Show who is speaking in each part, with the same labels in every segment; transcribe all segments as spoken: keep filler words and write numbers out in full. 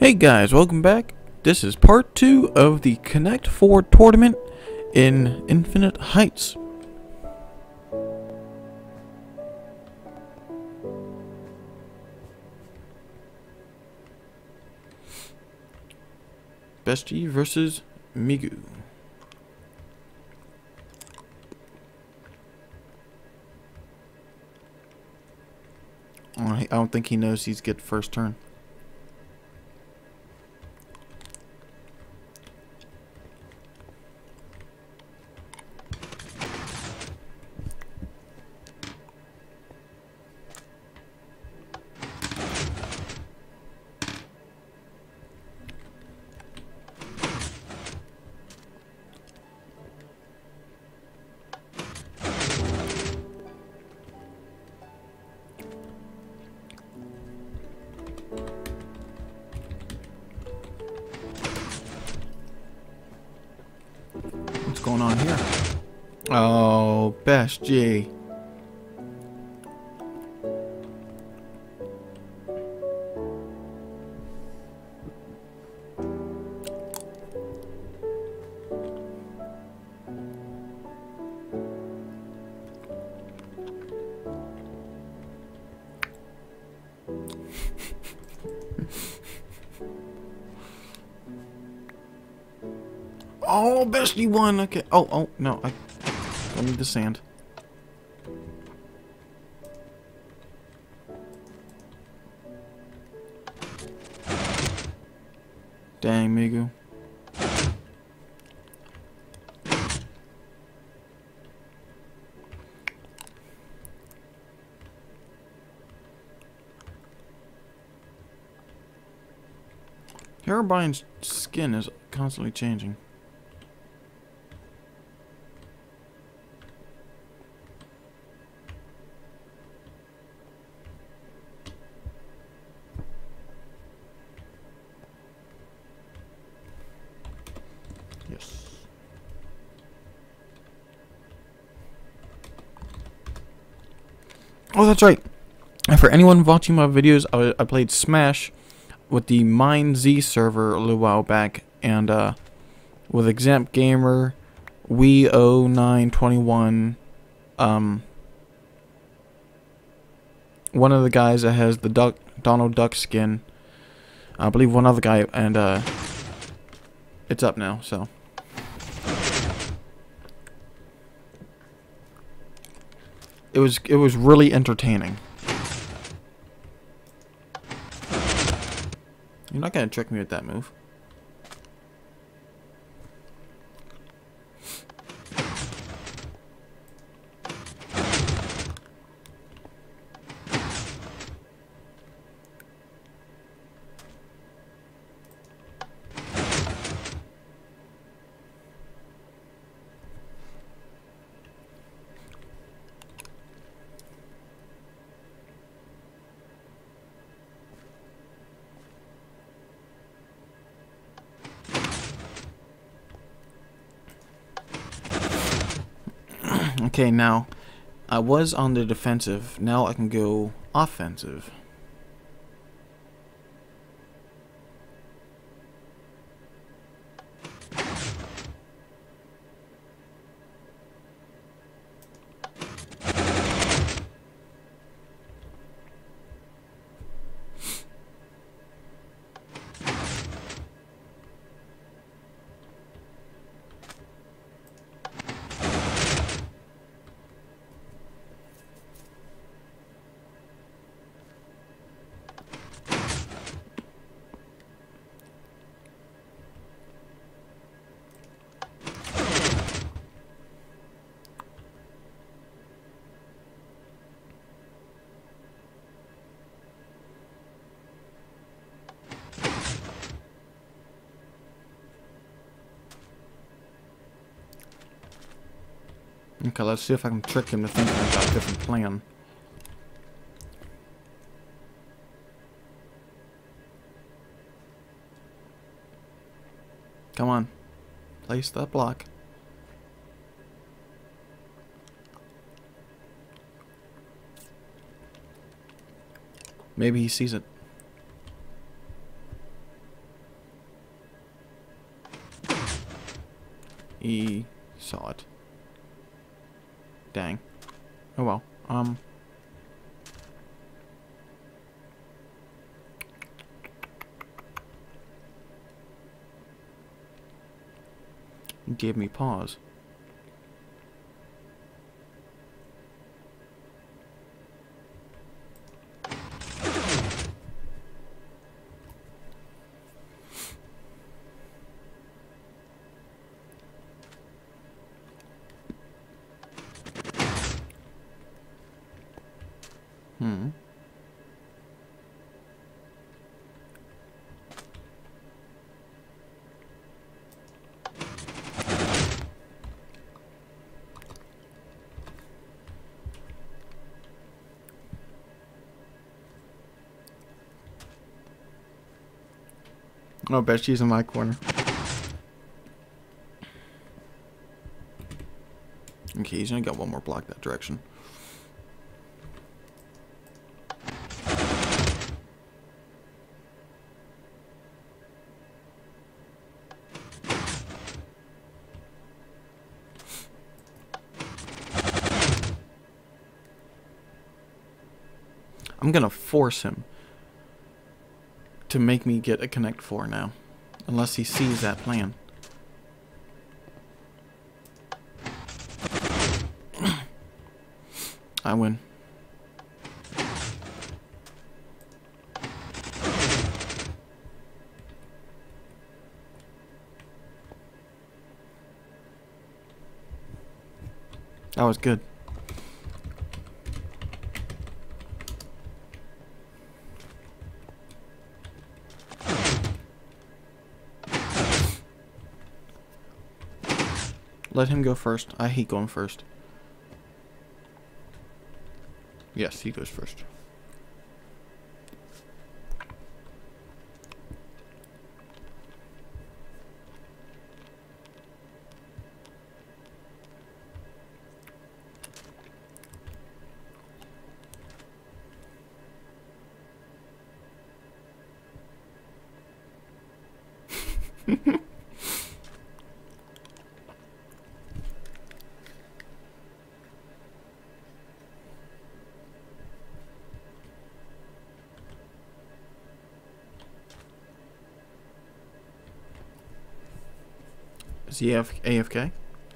Speaker 1: Hey guys, welcome back. This is part two of the Connect four tournament in Infinite Heights. Bestie versus Migu. I don't think he knows he's get first turn. What's going on here? Oh, Best G. Oh, Bestie won. Okay. Oh, oh, no. I don't need the sand. Dang, Migu. Herobrine's skin is constantly changing. Yes. Oh, that's right. And for anyone watching my videos, I, I played Smash with the Mind Z server a little while back, and uh, with Examp Gamer, Wii oh nine twenty-one, um, one of the guys that has the Duck Donald Duck skin, I believe one other guy, and uh, it's up now, so. It was it was really entertaining. You're not gonna trick me with that move. Okay, now, I was on the defensive. Now I can go offensive. Okay, let's see if I can trick him to thinking I've got a different plan. Come on. Place that block. Maybe he sees it. he saw it. Dang. Oh well. Um. He gave me pause. Hmm. Oh, bet she's in my corner. Okay, he's gonna get one more block that direction. I'm gonna force him to make me get a connect four now. Unless he sees that plan. I win. That was good. Let him go first. I hate going first. Yes, he goes first. Is he A F K?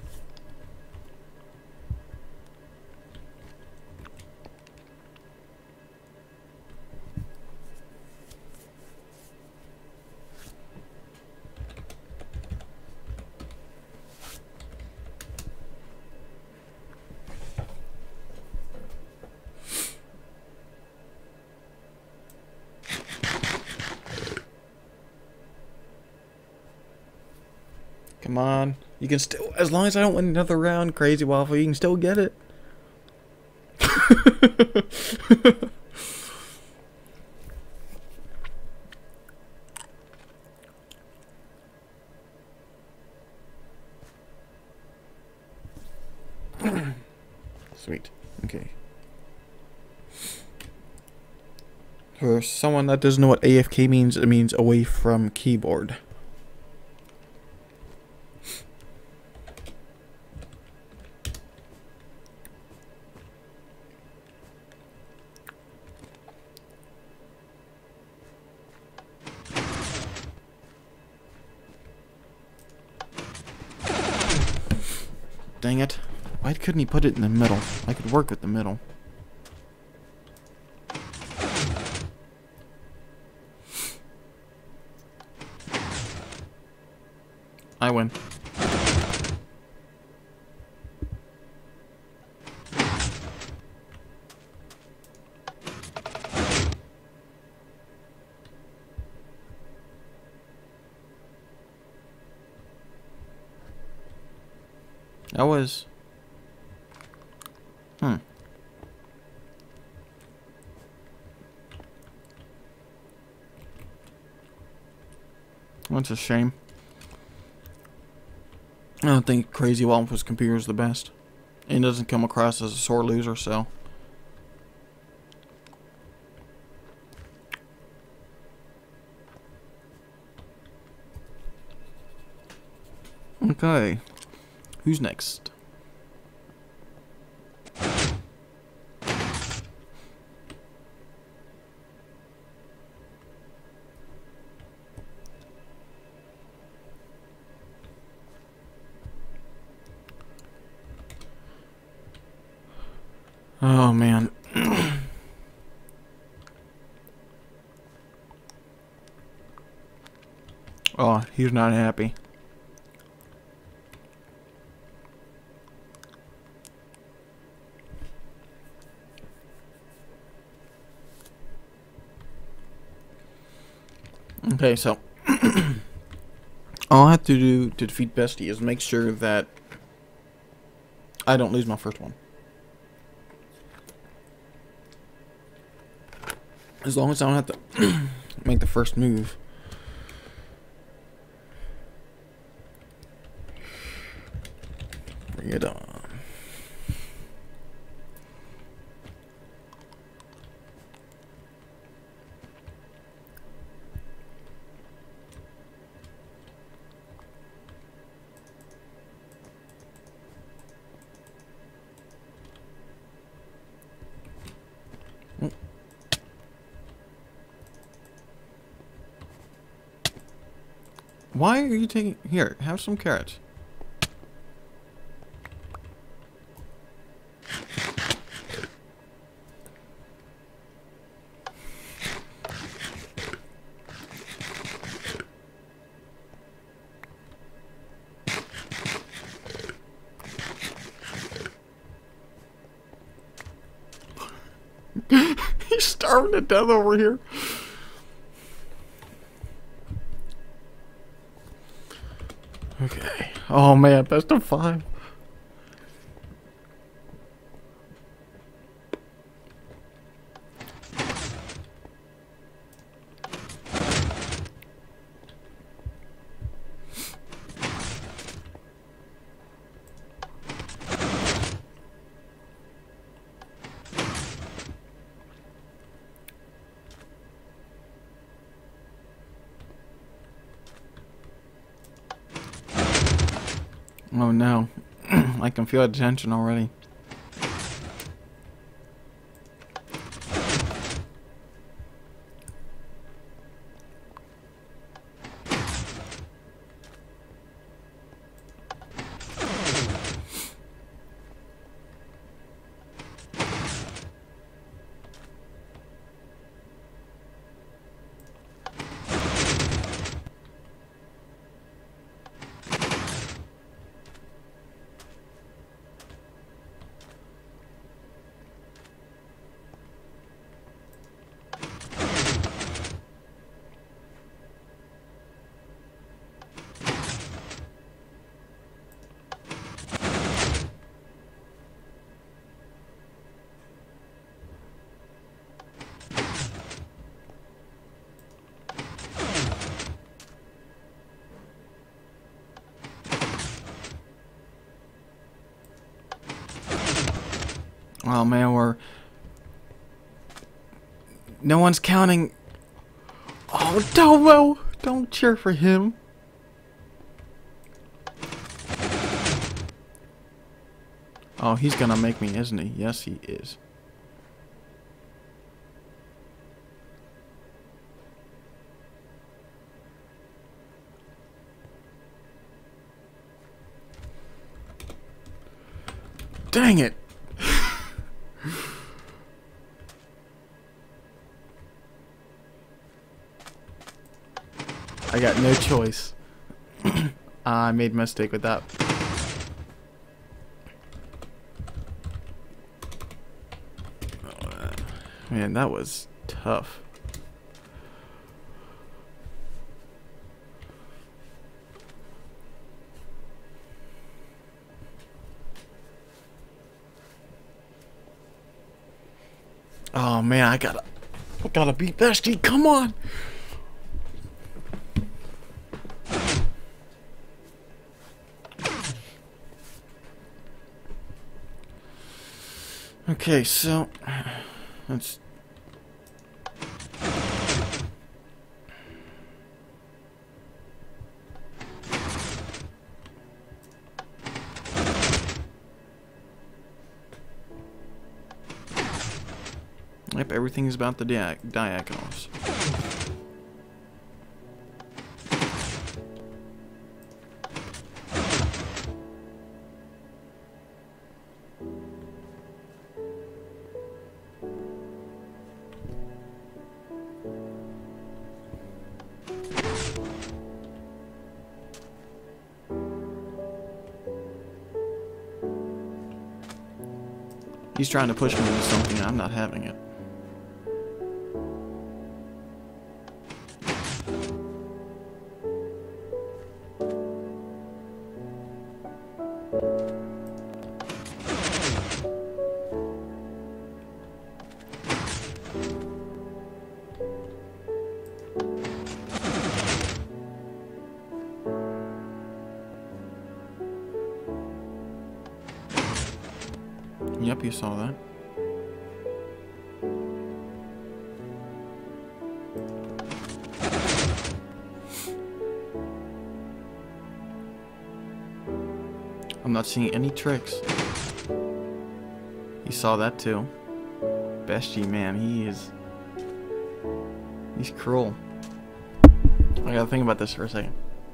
Speaker 1: Come on. You can still, as long as I don't win another round, Crazy Waffle, you can still get it. Sweet. Okay. For someone that doesn't know what A F K means, it means away from keyboard. Dang it. Why couldn't he put it in the middle? I could work with the middle. I win. That was... Hmm. That's a shame. I don't think Crazy Waffle's computer is the best. It doesn't come across as a sore loser, so... Okay. Who's next? Oh man. Oh, he's not happy. Okay, so all I have to do to defeat Bestie is make sure that I don't lose my first one. As long as I don't have to make the first move. Bring it on. Why are you taking... Here, have some carrots. He's starving to death over here. Okay. Oh man, best of five. Oh no. I can feel the tension already. Oh man, we're... No one's counting. Oh, Domo! Don't cheer for him. Oh, he's gonna make me, isn't he? Yes, he is. Dang it! I got no choice. I made a mistake with that. Man, that was tough. Oh man, I gotta, I gotta beat Bestie. Come on. Okay, so let's. Yep, everything is about the dia diagonals. He's trying to push me into something and I'm not having it. Yep, you saw that. I'm not seeing any tricks. You saw that too. Bestie, man, he is... He's cruel. I gotta think about this for a second.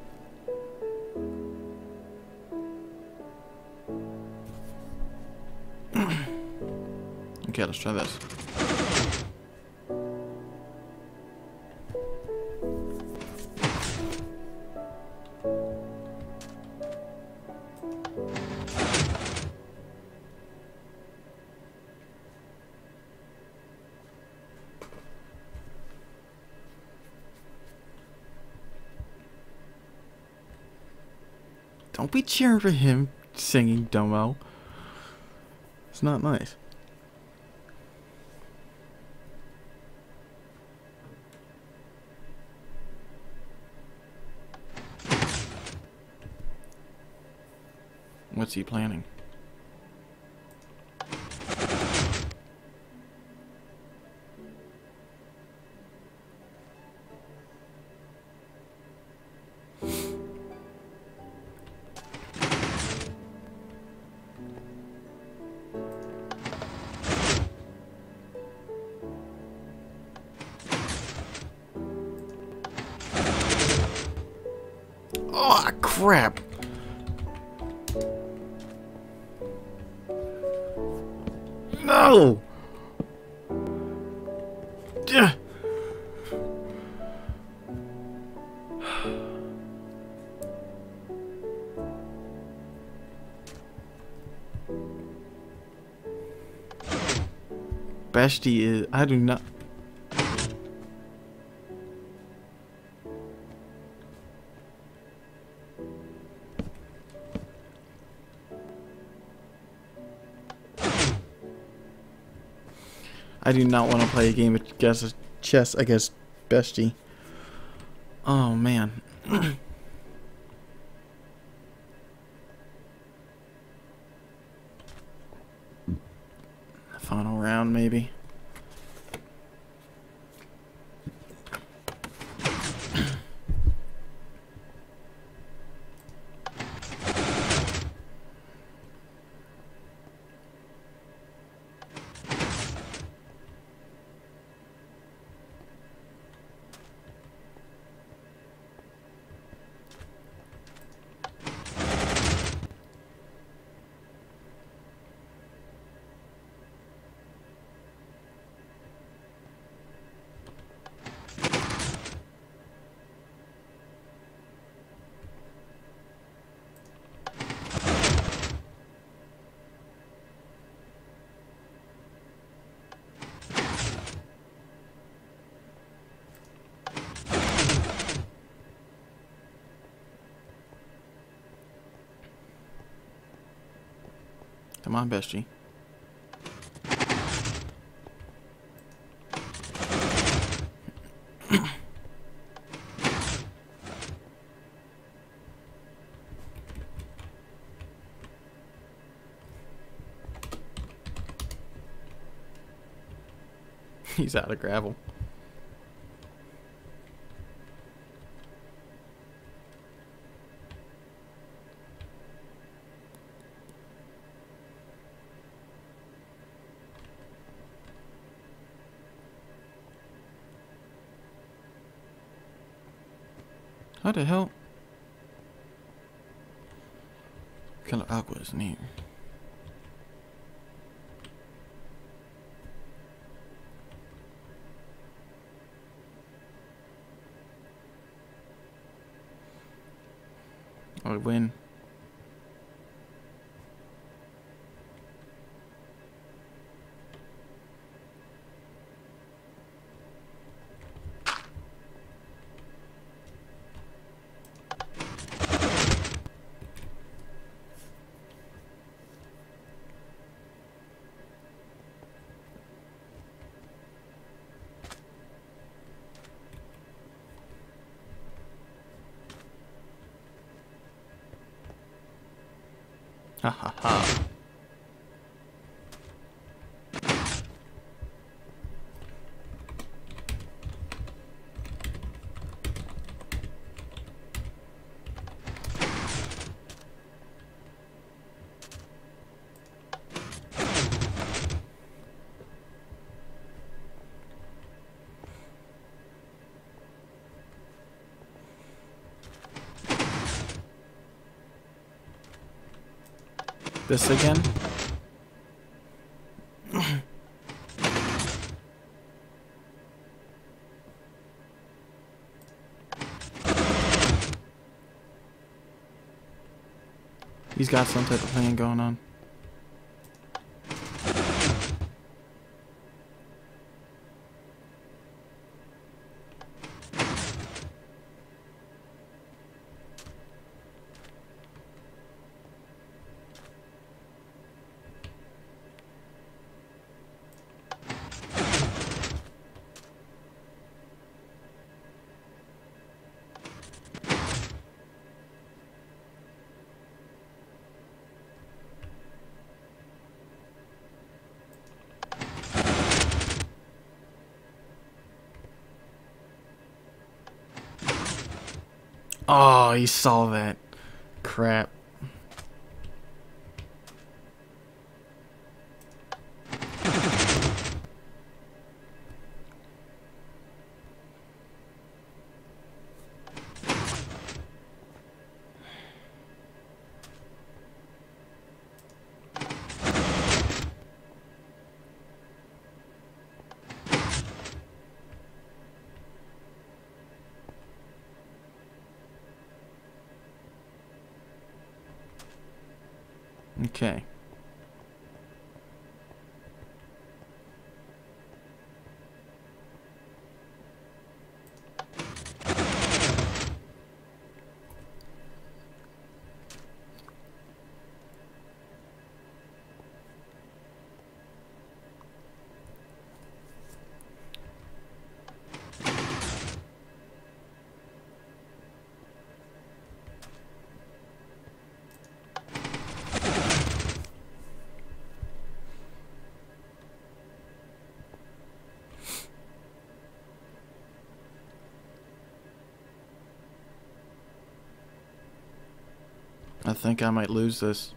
Speaker 1: Okay, let's try this. Don't be cheering for him singing, Domo. It's not nice. What's he planning? Oh, crap. No! Yeah. Bestie is... I do not... I do not want to play a game of guess chess against Bestie. Oh man. Final round maybe. Come on, Bestie. He's out of gravel. How the hell? Color aqua is neat. I win. Ha ha ha. This again? He's got some type of plan going on. Oh, he saw that. Crap. Okay. I think I might lose this.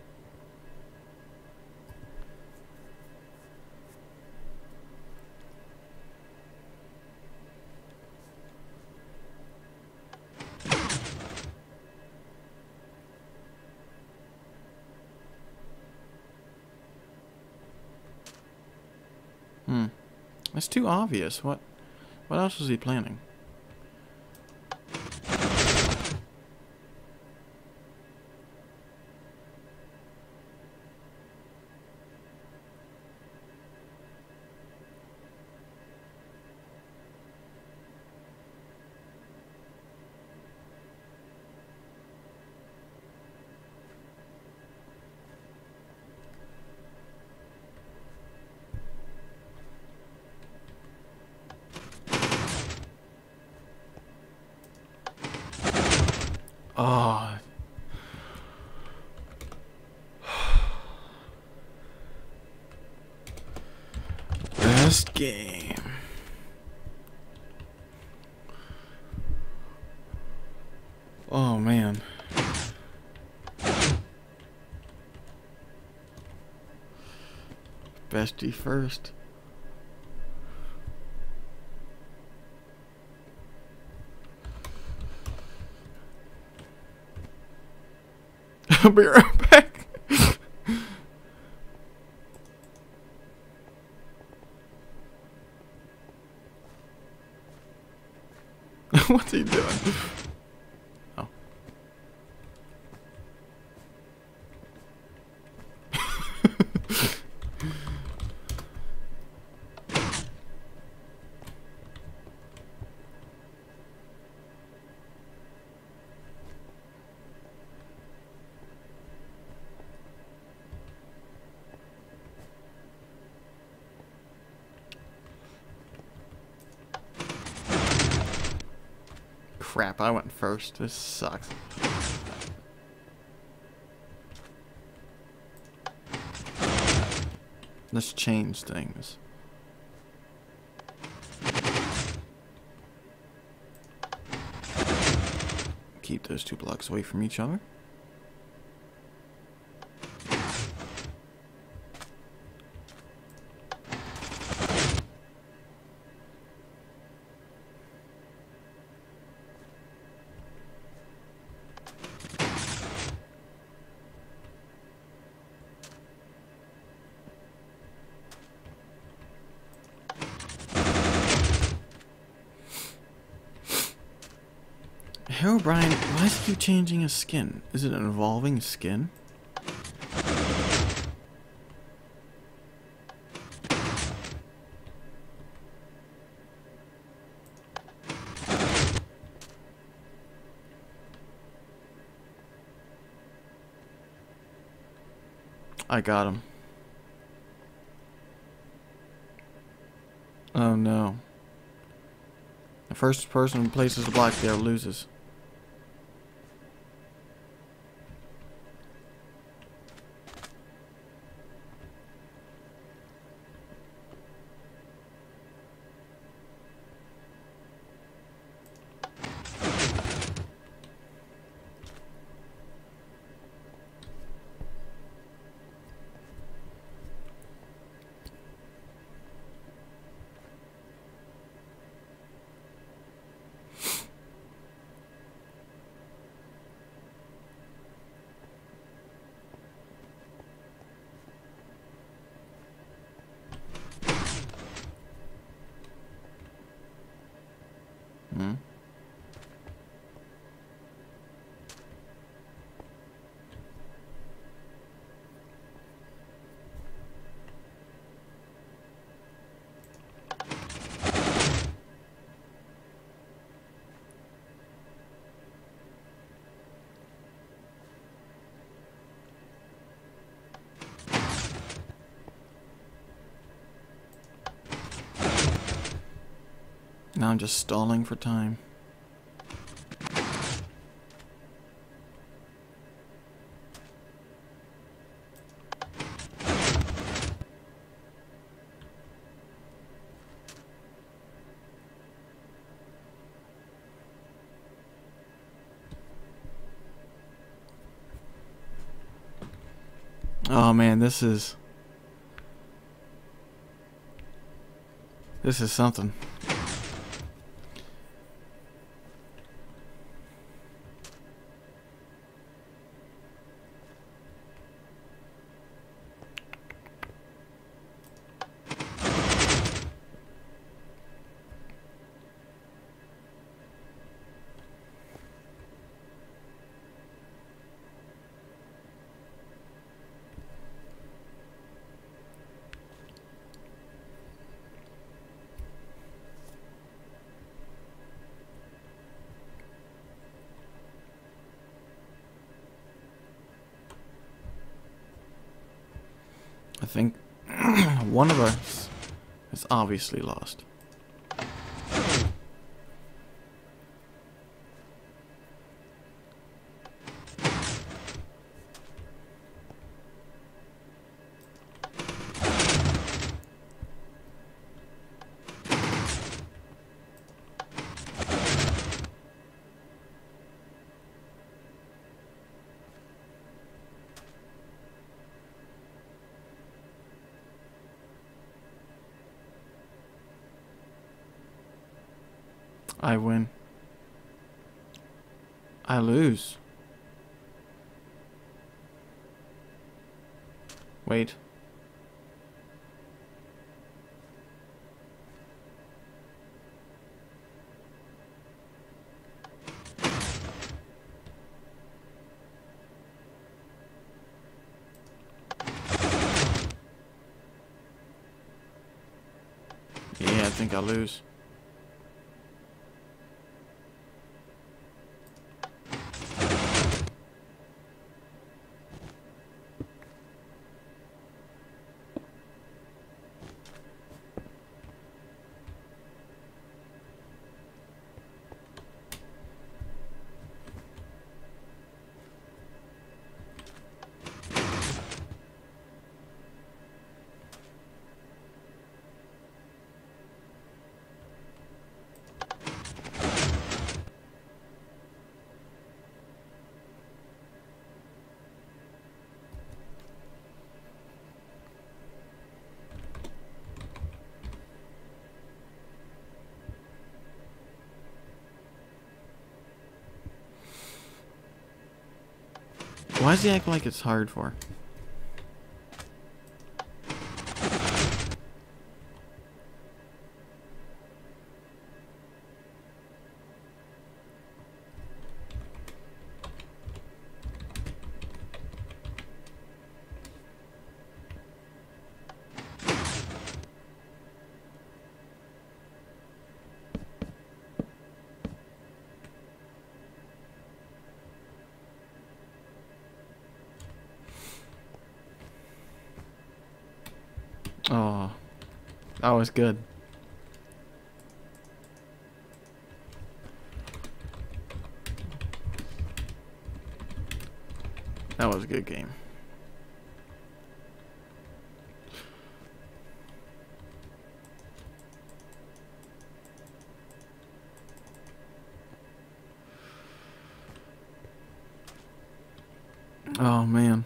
Speaker 1: Hmm. That's too obvious. What what else was he planning? Oh. Best game. Oh man. Bestie first. I'll be right back. What's he doing? Oh. Crap, I went first. This sucks. Let's change things. Keep those two blocks away from each other. Herobrine, why does he keep changing his skin? Is it an evolving skin? I got him. Oh no. The first person who places the block there loses. Hmm? Now I'm just stalling for time. Oh man, this is this is something. I think one of us is obviously lost. I win. I lose. Wait. Yeah, I think I'll lose. Why does he act like it's hard for? Oh, that was good. That was a good game. Oh, man.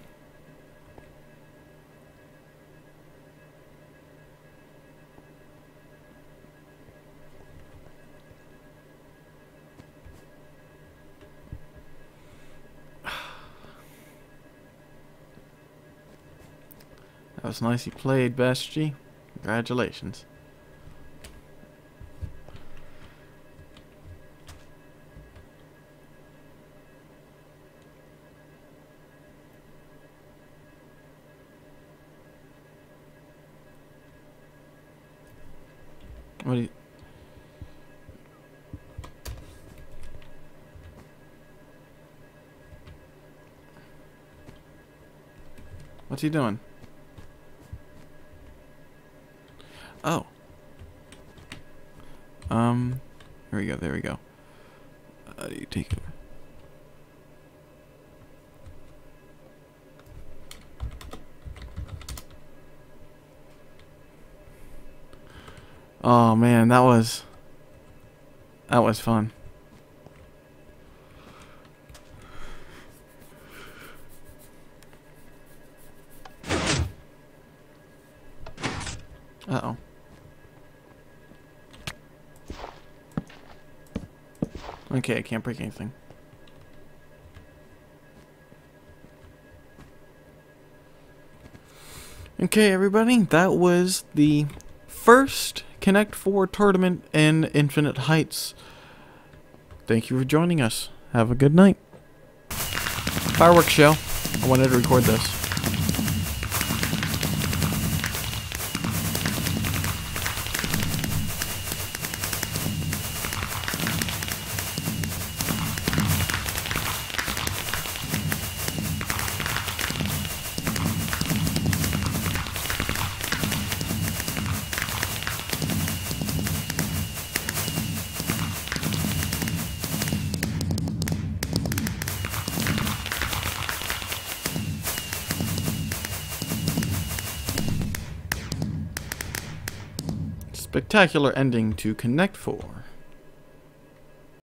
Speaker 1: That was nicely played, Best G. Congratulations. What do you... What's he doing? Oh. Um, there we go, there we go. Uh, you take it. Oh man, that was that was fun. Uh-oh. Okay, I can't break anything. Okay, everybody, that was the first Connect four tournament in Infinite Heights. Thank you for joining us. Have a good night. Fireworks show. I wanted to record this. Spectacular ending to Connect four.